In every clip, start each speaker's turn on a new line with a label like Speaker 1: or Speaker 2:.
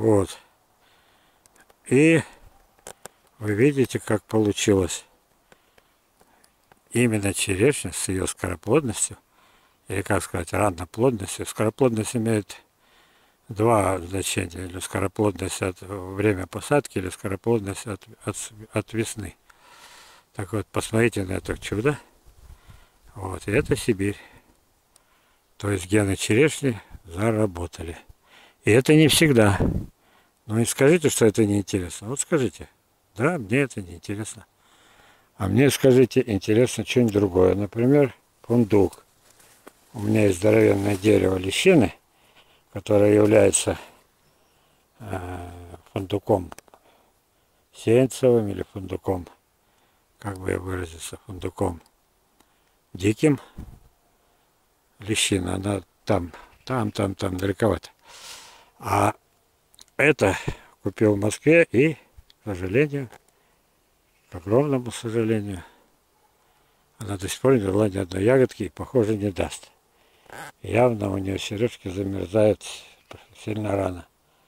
Speaker 1: Вот. И вы видите, как получилось. Именно черешня с ее скороплодностью, или как сказать, ранноплодностью. Скороплодность имеет два значения. Или скороплодность от время посадки, или скороплодность от весны. Так вот, посмотрите на это чудо. Вот, и это Сибирь. То есть гены черешни заработали. И это не всегда. Ну и скажите, что это неинтересно. Вот скажите. Да, мне это неинтересно. А мне, скажите, интересно что-нибудь другое. Например, фундук. У меня есть здоровенное дерево лещины, которое является фундуком сеянцевым или фундуком, как бы я выразился, фундуком диким. Лещина, она там далековато. А это купил в Москве и, к сожалению, к огромному сожалению, она до сих пор не дала ни одной ягодки и, похоже, не даст. Явно у нее сережки замерзают сильно рано.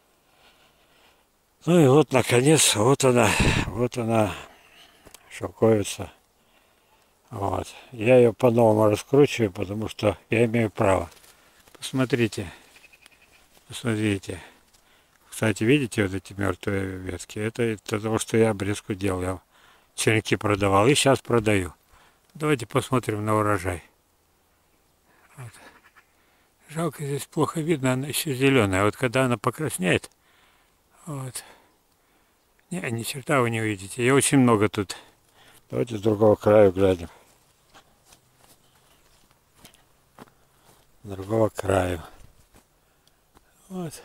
Speaker 1: Ну и вот, наконец, вот она, шелковица. Вот. Я ее по-новому раскручиваю, потому что я имею право. Посмотрите. Посмотрите. Кстати, видите вот эти мертвые ветки? Это из-за того, что я обрезку делал. Я черенки продавал и сейчас продаю. Давайте посмотрим на урожай. Вот. Жалко, здесь плохо видно, она еще зеленая. Вот когда она покраснеет, вот. Ни черта вы не увидите. И очень много тут. Давайте с другого края глянем. С другого краю. Вот.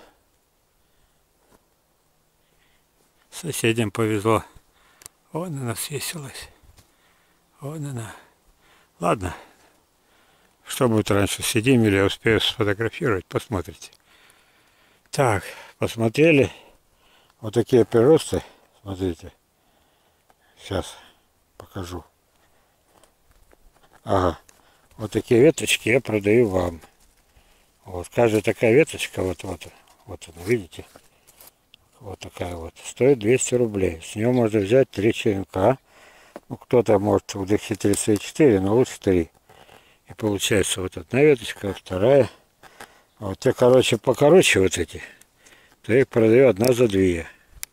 Speaker 1: Соседям повезло. Вон она свесилась. Вон она. Ладно. Что будет раньше? Сидим или я успею сфотографировать? Посмотрите. Так, посмотрели. Вот такие приросты. Смотрите. Сейчас покажу. Ага. Вот такие веточки я продаю вам. Вот каждая такая веточка, вот она, видите? Вот такая вот. Стоит 200 рублей. С нее можно взять 3 черенка. Ну, кто-то может удохитриться и 4, но лучше 3. И получается вот одна веточка, вторая. А вот те, короче, покороче вот эти, то я их продаю одна за 2.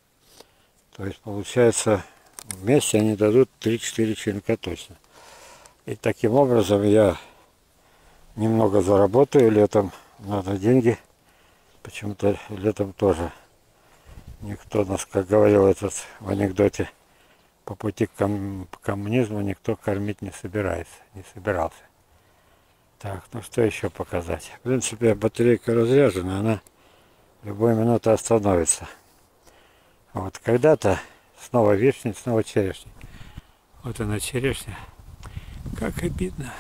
Speaker 1: То есть получается вместе они дадут 3-4 черенка точно. И таким образом я немного заработаю летом. Надо деньги. Почему-то летом тоже никто нас, как говорил этот в анекдоте, по пути к коммунизму никто кормить не собирался. Так, ну что еще показать? В принципе, батарейка разряжена, она в любую минуту остановится. Вот когда-то снова вишня, снова черешня. Вот она черешня. Как обидно.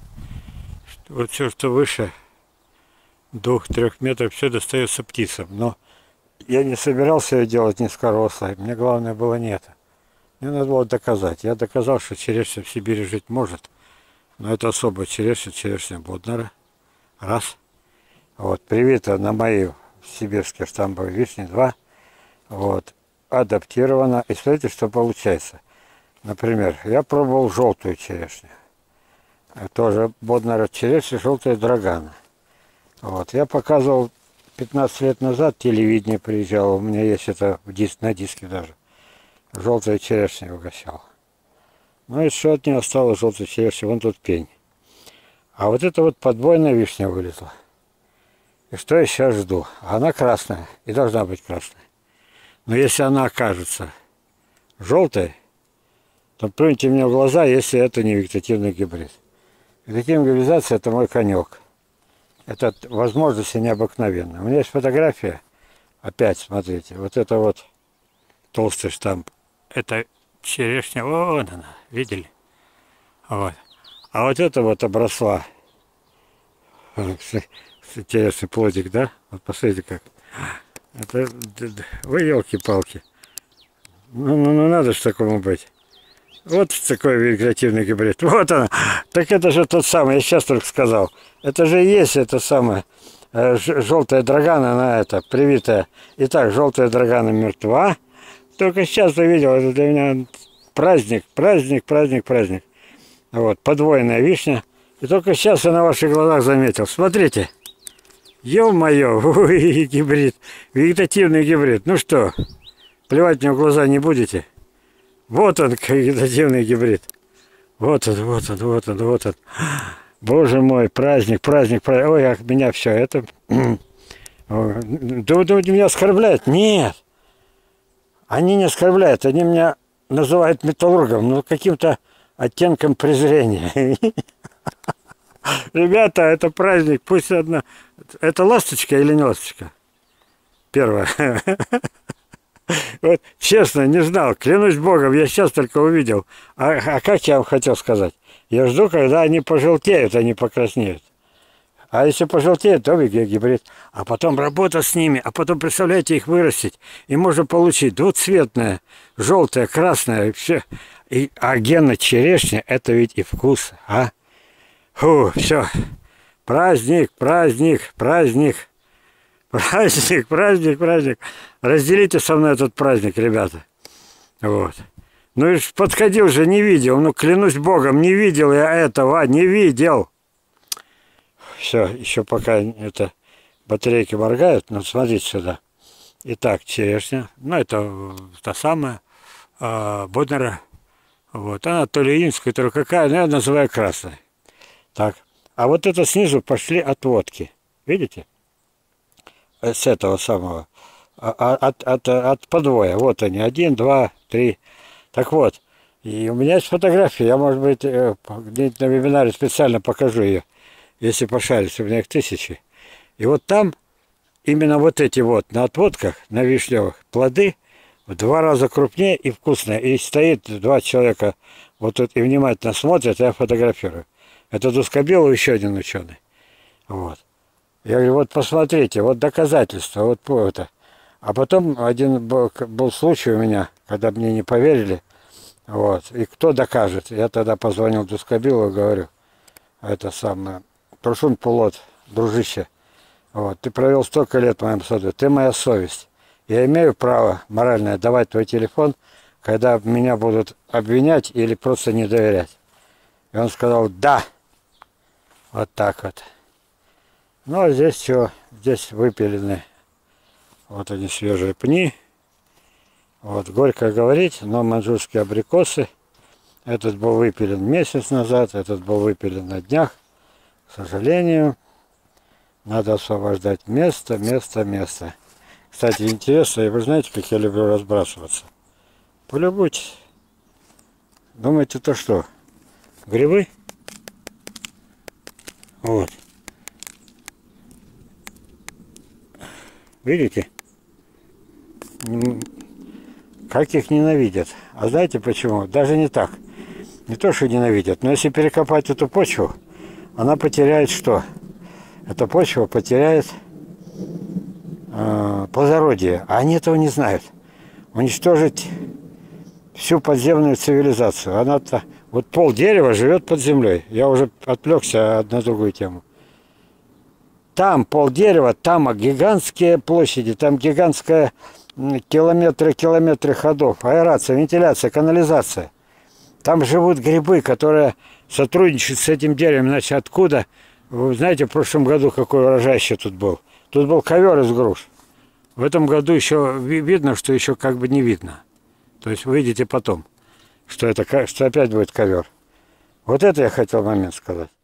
Speaker 1: Что вот все, что выше 2-3 метров, все достается птицам. Но я не собирался ее делать низкорослой. Мне главное было не это. Мне надо было доказать. Я доказал, что черешня в Сибири жить может. Но это особая черешня Боднера. Раз. Вот, привита на мои сибирские штамбовые вишни. 2. Вот, адаптирована. И смотрите, что получается. Например, я пробовал желтую черешню. Тоже Боднера черешня, желтая Драгана. Вот, я показывал 15 лет назад, телевидение приезжало. У меня есть это на диске даже. Желтая черешня угощал. Ну и что от нее осталось желтой черешни? Вон тут пень. А вот это вот подвойная вишня вылезла. И что я сейчас жду? Она красная. И должна быть красная. Но если она окажется желтой, то плюньте мне в глаза, если это не вегетативный гибрид. Вегетативная гибридизация — это мой конек. Это возможности необыкновенные. У меня есть фотография. Опять, смотрите. Вот это вот толстый штамп. Это черешня. Вон она. Видели? Вот. А вот это вот обросла. Интересный плодик, да? Вот посмотрите как. Это... Вы елки-палки. Ну надо же такому быть. Вот такой вегетативный гибрид. Вот она. Так это же тот самый, я сейчас только сказал. Это же и есть это самое. желтая драгана, она это, привитая. Итак, желтая драгана мертва. Только сейчас увидел, это для меня праздник, праздник, праздник, праздник. Вот, подвоенная вишня. И только сейчас я на ваших глазах заметил. Смотрите. Ё-моё, гибрид. Вегетативный гибрид. Ну что, плевать мне в глаза не будете? Вот он, вегетативный гибрид. Вот он, вот он, вот он, вот он. Боже мой, праздник, праздник, праздник. Ой, ах, меня все это... Думаете, меня оскорбляют? Нет. Они не оскорбляют, они меня называют металлургом, но каким-то оттенком презрения. Ребята, это праздник, пусть одна... Это ласточка или не ласточка? Первая. Вот, честно, не знал, клянусь Богом, я сейчас только увидел. А как я вам хотел сказать? Я жду, когда они пожелтеют, они покраснеют. А если пожелтеют, то гибрид. А потом работа с ними, а потом, представляете, их вырастить. И можно получить двуцветное, желтое, красное, все. А гена черешня, это ведь и вкус, а? Фу, все. Праздник, праздник, праздник. Праздник, праздник, праздник. Разделите со мной этот праздник, ребята. Вот. Ну и подходил же, не видел. Ну, клянусь Богом, не видел я этого, не видел. Все, еще пока это батарейки моргают, но смотрите сюда. Итак, черешня. Ну, это та самая Боднера. Вот. Она то ли инская, то ли какая, но я называю красной. Так. А вот это снизу пошли отводки. Видите? С этого самого. От подвоя. Вот они. 1, 2, 3. Так вот. И у меня есть фотография. Я, может быть, где-нибудь на вебинаре специально покажу ее. Если пошарить, у меня их 1000. И вот там именно вот эти вот на отводках, на вишневых, плоды в 2 раза крупнее и вкусные. И стоит 2 человека вот тут и внимательно смотрят, я фотографирую. Это Дускобелов, еще один ученый. Вот. Я говорю, вот посмотрите, вот доказательства, вот это. А потом один был случай у меня, когда мне не поверили. Вот. И кто докажет? Я тогда позвонил Дускобелову, говорю, это самое... Трушун Пулот, дружище, вот, ты провел столько лет в моем саду, ты моя совесть. Я имею право моральное давать твой телефон, когда меня будут обвинять или просто не доверять. И он сказал, да. Вот так вот. Ну, а здесь что? Здесь выпилены. Вот они, свежие пни. Вот, горько говорить, но маньчжурские абрикосы. Этот был выпилен месяц назад, этот был выпилен на днях. К сожалению, надо освобождать место, место, место. Кстати, интересно, и вы знаете, как я люблю разбрасываться? Полюбуйтесь. Думаете, то что? Грибы? Вот. Видите? Как их ненавидят. А знаете почему? Даже не так. Не то, что ненавидят, но если перекопать эту почву, она потеряет что? Эта почва потеряет плодородие. А они этого не знают. Уничтожить всю подземную цивилизацию. Она-то... Вот пол дерева живет под землей. Я уже отвлекся на другую тему. Там полдерева, там гигантские площади, там гигантская километры ходов, аэрация, вентиляция, канализация. Там живут грибы, которые сотрудничают с этим деревом. Иначе откуда? Вы знаете, в прошлом году какой урожай еще тут был? Тут был ковер из груш. В этом году еще видно, что еще как бы не видно. То есть вы видите потом, что это, что опять будет ковер. Вот это я хотел момент сказать.